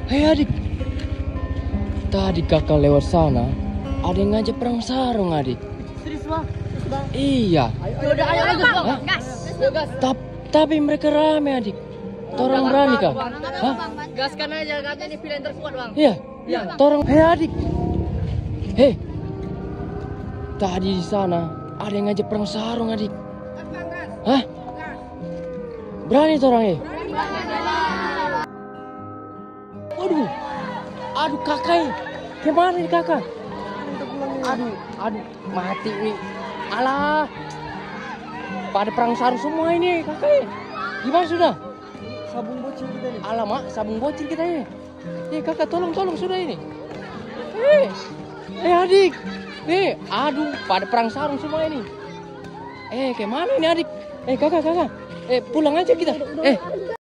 Hei adik, tadi kakak lewat sana, ada yang ngajak perang sarung adik. Serius bang? Iya. Yaudah ayo bang. Gas. Tapi mereka rame adik. Torang berani kah? Hah? Gaskan aja, katanya ini pilihan terkuat bang. Iya. Torang. Hei adik. Hei. Tadi di sana ada yang ngajak perang sarung adik. Hah? Berani torang ya? Aduh kakak, gimana nih kakak? Aduh, mati nih. Alah, pada perang sarung semua ini kakak. Gimana sudah? Sabung bocil kita nih. Alamak, sabung bocil kita ini. Kakak tolong sudah ini. Adik. Aduh, pada perang sarung semua ini. Gimana ini adik? Kakak. Pulang aja kita.